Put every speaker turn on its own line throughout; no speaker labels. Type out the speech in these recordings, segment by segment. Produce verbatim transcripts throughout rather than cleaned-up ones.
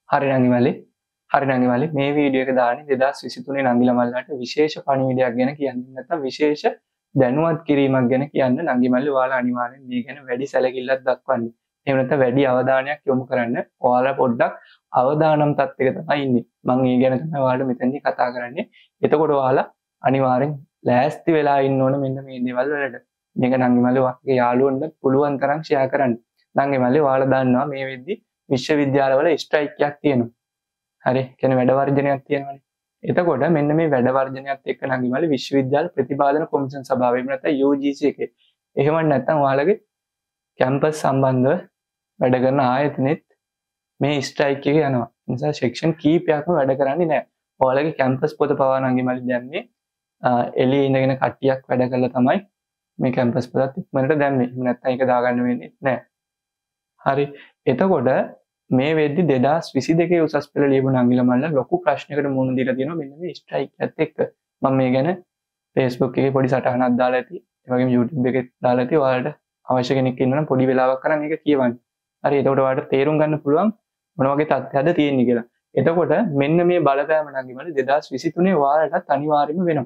හරි නංගි මල්ලි. හරි නංගි මල්ලි. මේ වීඩියෝ එක දාන්නේ දෙදාස් විසිතුනේ නංගි ළමල්ලාට විශේෂ පණිවිඩයක් ගැන කියන්නේ. නැත්නම් විශේෂ දැනුවත් කිරීමක් ගැන කියන්න නංගි මල්ලි ඔයාලා අනිවාර්යෙන් මේ ගැන වැඩි සැලකිල්ලක් දක්වන්න. එහෙම නැත්නම් වැඩි අවධානයක් යොමු කරන්න. ඔයාලා පොඩ්ඩක් අවදානම් තත්ත්වයක තමයි ඉන්නේ. මම ඒ ගැන තමයි ඔයාලට මෙතනදී කතා කරන්නේ. එතකොට ඔයාලා අනිවාර්යෙන් ලෑස්ති වෙලා ඉන්න ඕන මෙන්න මේ දේවල් වලට. මේක නංගි මල්ලි ඔයාගේ යාළුවන්ට පුළුවන් තරම් ෂෙයා කරන්න. නංගි මල්ලි ඔයාලා දන්නවා මේ වෙද්දි විශ්වවිද්‍යාලවල ස්ට්‍රයික් එකක් තියෙනවා. හරි. කියන්නේ වැඩ වර්ජනයක් තියෙනවානේ. එතකොට මෙන්න මේ වැඩ වර්ජනයත් එක්ක නංගි මල්ලි විශ්වවිද්‍යාල ප්‍රතිපාදන කොමිෂන් සභාව එහෙම නැත්නම් යූ ජී සී එකේ. එහෙම නැත්නම් ඔයාලගේ කැම්පස් සම්බන්ධව වැඩ කරන ආයතනෙත් මේ ස්ට්‍රයික් එක යනවා. ඒ නිසා සෙක්ෂන් කීපයක්ම වැඩ කරන්නේ නැහැ. ඔයාලගේ කැම්පස් පොත පවා නංගි මල්ලි දැම්මේ එළියේ ඉඳගෙන කට්ටියක් වැඩ කළා තමයි මේ කැම්පස් පොතත් ඉක්මනට දැම්මේ. එහෙම නැත්නම් ඒක දාගන්න වෙන්නේ නැහැ. හරි. එතකොට මේ වෙද්දි දෙදාස් විසි දෙකේ උසස් පෙළ ලියපු නංගි ළමල්ලා ලොකු ප්‍රශ්නයකට මුහුණ දීලා තියෙනවා මෙන්න මේ ස්ට්‍රයික් එකත් එක්ක. මම මේ ගැන Facebook එකේ පොඩි සටහනක් දාලා ඇති. ඒ වගේම YouTube එකේ දාලා ඇති. ඔයාලට අවශ්‍ය කෙනෙක් ඉන්නවා නම් පොඩි වෙලාවක් කරන් ඒක කියවන්න. හරි. එතකොට ඔයාලට තේරුම් ගන්න පුළුවන් මොන වගේ තත්ත්වයක්ද තියෙන්නේ කියලා. එතකොට මෙන්න මේ බලපෑම නංගි මල්ලි දෙදාස් විසිතුනේ ඔයාලටත් අනිවාර්යයෙන්ම වෙනවා.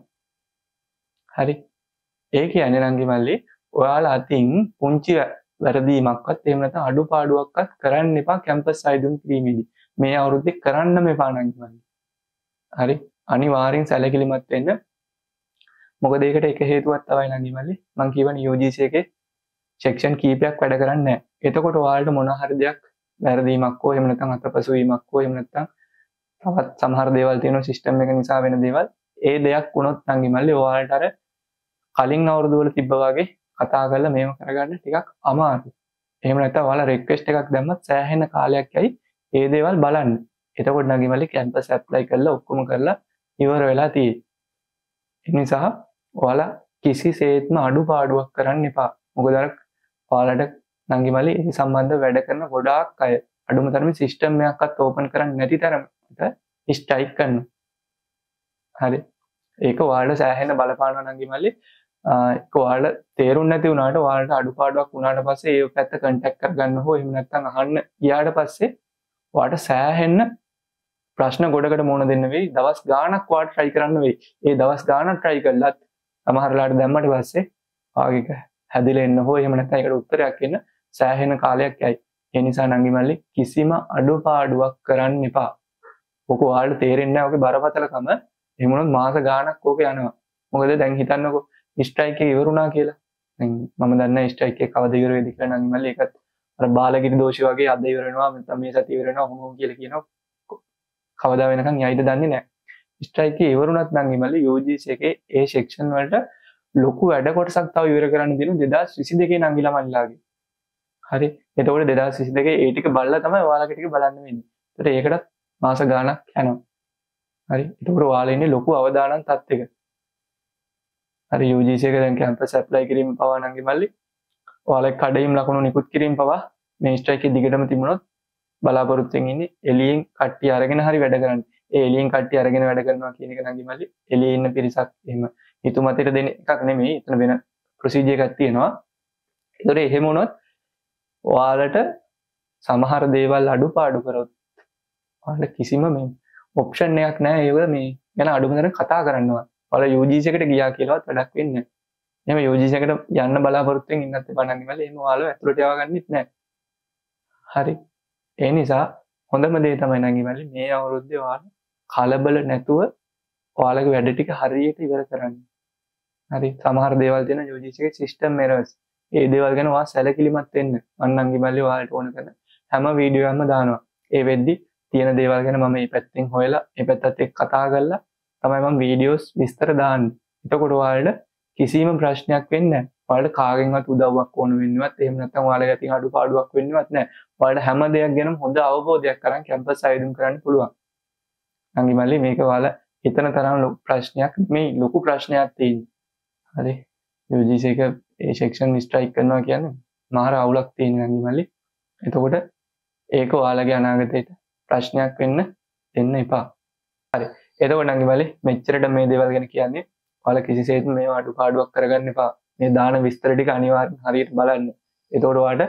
හරි. ඒ කියන්නේ නංගි මල්ලි ඔයාලා අතින් පුංචි වැරදීමක්වත් එහෙම නැත්නම් අඩුපාඩුවක්වත් කරන්න එපා කැම්පස් අයදුම් කිරීමේදී. මේ අවුරුද්දේ කරන්නම එපා නංගි මල්ලි. හරි. අනිවාර්යෙන් සැලකිලිමත් වෙන්න. මොකද ඒකට එක හේතුවක් තමයි නංගි මල්ලි. මම කියවනේ යූ ජී සී එකේ සෙක්ෂන් කීපයක් වැඩ කරන්නේ නැහැ. එතකොට ඔයාලට මොන හරි දෙයක් වැරදීමක් හෝ එහෙම නැත්නම් අතපසු වීමක් හෝ එහෙම නැත්නම් තවත් සමහර දේවල් තියෙනවා සිස්ටම් එක නිසා වෙන දේවල්. ඒ දෙයක් වුණොත් නංගි මල්ලි ඔයාලට අර කලින් අවුරුදු වල තිබ්බා වගේ කතා කරලා මේව කරගන්න ටිකක් අමාරුයි. එහෙම නැත්නම් ඔයාලා රික්වෙස්ට් එකක් දැම්මත් සෑහෙන කාලයක් යයි ඒ දේවල් බලන්න. එතකොට නංගි මල්ලි කැම්පස් ඇප්ලයි කරලා ඔක්කොම කරලා ඉවර වෙලා තියෙයි. ඒ නිසා ඔයාලා කිසිසේත්ම අඩුපාඩුවක් කරන්න එපා. මොකද අර ඔයාලට නංගි මල්ලි ඒ සම්බන්ධව වැඩ කරන ගොඩාක් අය අඩුම තරමේ සිස්ටම් එකක්වත් ඕපන් කරන්නේ නැති තරමට ස්ට්‍රයික් කරනවා. හරි. ඒක ඔයාලට සෑහෙන බලපානවා නංගි මල්ලි. ඒක ඔයාලට තේරුම් නැති වුණාට ඔයාලට අඩුපාඩුවක් වුණාට පස්සේ ඒ පැත්ත කන්ටැක්ට් කරගන්න හෝ එහෙම නැත්නම් අහන්න ගියාට පස්සේ ඔයාලට සෑහෙන්න ප්‍රශ්න ගොඩකට මුහුණ දෙන්න වෙයි. දවස් ගාණක් ඔයාලට try කරන්න වෙයි. ඒ දවස් ගාණක් try කළත් සමහරලාට දැම්මට පස්සේ ආගික හැදිලා එන්න හෝ එහෙම නැත්නම් ඒකට උත්තරයක් එන්න සෑහෙන කාලයක් යයි. ඒ නිසා නංගි මල්ලි කිසිම අඩුපාඩුවක් කරන්න එපා. ඔක ඔයාලට තේරෙන්නේ නැහැ. ඔගේ බරපතලකම එහෙම වුණොත් මාස ගාණක් ඕක යනවා. මොකද දැන් හිතන්නකෝ ස්ට්‍රයික් එක ඉවරුණා කියලා. දැන් මම දන්නේ ස්ට්‍රයික් එක කවද ඉවර වෙයිද කියලා නංගි මල්ලි ඒකත් අර බාලගිරි දෝෂි වගේ අද ඉවර වෙනවා නැත්නම් මේ සතිය ඉවර වෙනවා කොහොමද කියලා කියනවා. කවදා වෙනකන් යයිද දන්නේ නැහැ. ස්ට්‍රයික් එක ඉවරුණත් නංගි මල්ලි යූ ජී සී එකේ ඒ සෙක්ෂන් වලට ලොකු වැඩ කොටසක් තව ඉවර කරන්න දෙනු දෙදාස් විසි දෙකේ නංගි ළමයිලාගේ. හරි. එතකොට දෙදාස් විසි දෙකේ ඒ ටික බලලා තමයි ඔයාලගේ ටික බලන්න වෙන්නේ. ඒකට ඒකටත් මාස ගාණක් යනවා. හරි. එතකොට ඔයාලා ඉන්නේ ලොකු අවදානම් තත්ත්වයක. හරි. යූ ජී සී එක දැන් කැම්පස් ඇප්ලයි කිරීම පවා නංගි මල්ලි ඔයාලගේ කඩේම් ලකුණු නිකුත් කිරීම පවා මේ ස්ට්‍රයික් එක දිගටම තිබුණොත් බලාපොරොත්තුෙන් ඉන්නේ එළියෙන් කට්ටිය අරගෙන හරි වැඩ කරන්න. ඒ එළියෙන් කට්ටිය අරගෙන වැඩ කරනවා කියන එක නංගි මල්ලි එළියේ ඉන්න පිරිසක් එහෙම හිතුමතට දෙන එකක් නෙමෙයි. එතන වෙන ප්‍රොසීජර් එකක් තියෙනවා. ඒතකොට එහෙම වුණොත් ඔයාලට සමහර දේවල් අඩුපාඩු කරොත් ඔයාලට කිසිම මේ ඔප්ෂන් එකක් නැහැ. ඒක මේ ගැන අඩුම තරම් කතා කරනවා. ඔයාලා යූ ජී සී එකට ගියා කියලාවත් වැඩක් වෙන්නේ නැහැ. එහෙම යූ ජී සී එකට යන්න බලාපොරොත්තුෙන් ඉන්නත් එපා නංගි මල්ලි. එහෙම ඔයාලව ඇතුළට යවගන්නෙත් නැහැ. හරි. ඒ නිසා හොඳම දේ තමයි නංගි මල්ලි මේ අවුරුද්දේ ඔයාලා කලබල නැතුව ඔයාලගේ වැඩ ටික හරියට ඉවර කරන්න. හරි. සමහර දේවල් තියෙන යූ ජී සී එකේ සිස්ටම් එරර්ස්. ඒ දේවල් ගැන ඔයා සැලකිලිමත් වෙන්න. මම නංගි මල්ලි ඔයාලට ඕන කරන හැම වීඩියෝ එකක්ම දානවා. ඒ වෙද්දි තියෙන දේවල් ගැන මම මේ පැත්තෙන් හොයලා මේ පැත්තත් එක්ක කතා කරලා තමයි මම වීඩියෝස් විස්තර දාන්නේ. එතකොට ඔයාලට කිසිම ප්‍රශ්නයක් වෙන්නේ නැහැ. ඔයාලට කාගෙන්වත් උදව්වක් ඕන වෙන්නවත් එහෙම නැත්නම් ඔයාලගේ අතින් අඩුපාඩුවක් වෙන්නවත් නැහැ. ඔයාලට හැම දෙයක් ගැනම හොඳ අවබෝධයක් කරන් කැම්පස් අයදුම් කරන්න පුළුවන්. නංගි මල්ලි මේක ඔයාලා හිතන තරම් ලොකු ප්‍රශ්නයක් නෙමෙයි. ලොකු ප්‍රශ්නයක් තියෙන්නේ. හරි. යූ ජී සී එක ඒ සෙක්ෂන් ස්ට්‍රයික් කරනවා කියන්නේ මාර අවුලක් තියෙන නංගි මල්ලි. එතකොට ඒක ඔයාලගේ අනාගතයට ප්‍රශ්නයක් වෙන්න දෙන්න එපා. හරි. එතකොට නංගි මල්ලි මෙච්චරට මේ දේවල් ගැන කියන්නේ ඔයාලා කිසිසේත්ම මේව අඩුපාඩුවක් කරගන්න එපා. මේ දාන විස්තර ටික අනිවාර්යෙන් හරියට බලන්න. එතකොට ඔයාලට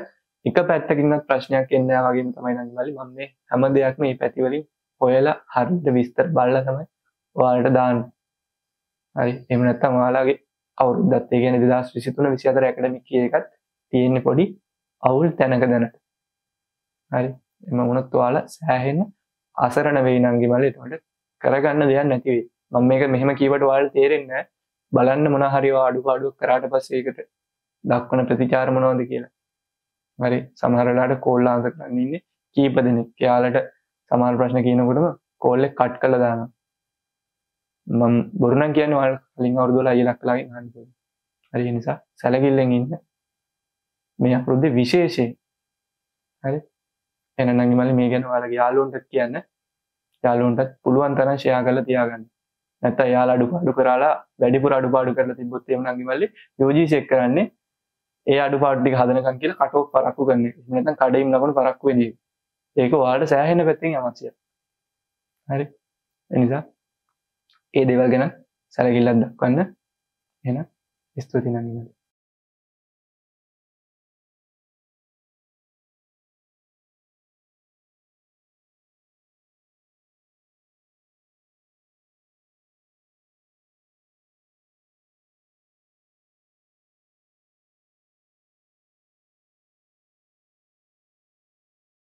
එක පැත්තකින්වත් ප්‍රශ්නයක් එන්නේ නැහැ වගේම තමයි නංගි මල්ලි මම මේ හැම දෙයක්ම මේ පැති වලින් හොයලා හරියට විස්තර බලලා තමයි ඔයාලට දාන්නේ. හරි. එහෙම නැත්නම් ඔයාලගේ අවුරුද්දත් ඒ කියන්නේ දෙදාස් විසිතුන විසිහතර ඇකඩමික් ඉයර් එකත් තියෙන්නේ පොඩි අවුල් තැනක දැනට. හරි. එම වුණත් ඔයාලා සෑහෙන අසරණ වෙයි නංගි මල්ලි. ඒකට කරගන්න දෙයක් නැති වෙයි. මම මේක මෙහෙම කීවට ඔයාලට තේරෙන්නේ නැහැ. බලන්න මොනවා හරි අඩුපාඩුවක් කරාට පස්සේ ඒකට දක්වන ප්‍රතිචාර මොනවද කියලා. හරි. සමහර වෙලාවට කෝල් ආන්සර් කරන්න ඉන්නේ කීප දෙනෙක්. එයාලට සමහර ප්‍රශ්න කියනකොටම කෝල් එක කට් කරලා දානවා. මම බොරු නම් කියන්නේ ඔයාලා කලින් අවුරුදු වල අයියලා කළාගෙන අහන්න ඕනේ. හරි. ඒ නිසා සැලකිල්ලෙන් ඉන්න. මේ අවුරුද්දේ විශේෂයෙන්. හරි. එහෙනම් නංගි මල්ලි මේ ගැන ඔයාලගේ යාළුවන්ට කියන්න. යාළුවන්ටත් පුළුවන් තරම් ෂෙයා කරලා තියාගන්න. නැත්නම් යාළුවා අඩුපාඩු කරලා වැඩිපුර අඩුපාඩු කරලා තිබ්බොත් එහෙම නංගි මල්ලි යූ ජී සී එක් කරන්නේ ඒ අඩුපාඩු ටික හදනකම් කියලා කට් ඔෆ් පරක්කු කරන එක. නැත්නම් කඩේම ලකුණු පරක්කු වෙන්නේ. ඒක ඔයාලට සෑහෙන පැත්තෙන් අවශ්‍යයි. හරි. ඒ නිසා ඒ දේවල් ගැන සැලකිල්ලක් දක්වන්න. එහෙනම් ස්තුතියි නංගි මල්ලි.